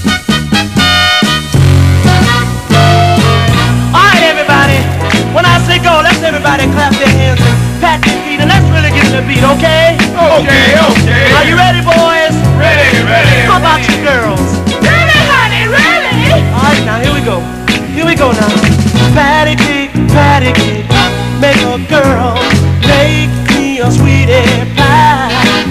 Alright, everybody. When I say go, let's everybody clap their hands and pat their feet, and let's really get in the beat, okay? Okay, okay. Are you ready, boys? Ready, ready. How about you girls? Ready, honey, ready. Alright, now here we go. Here we go now. Patty cake, make a girl make me a sweetie pie.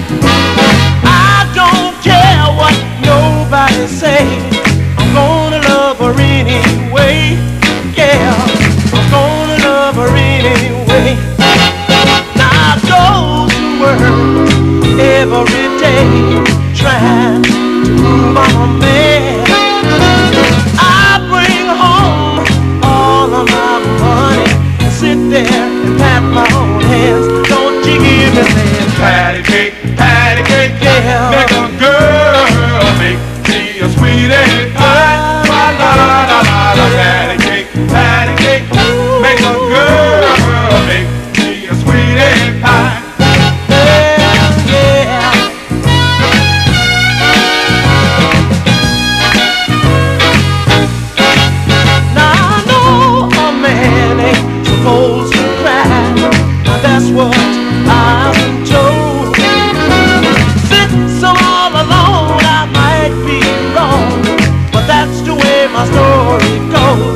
I don't care what nobody say, I'm gonna love her anyway. Yeah, I'm gonna love her anyway. Now I go to work every day trying to move on man. I bring home all of my money and sit there and pat my own hands. Don't you give me that Patty cake, yeah. make a girl make me a sweetie pie. La la la la la. Patty cake, make a girl make me a sweetie pie. Supposed to cry, now that's what I've been told. Since I'm all alone, I might be wrong, but that's the way my story goes.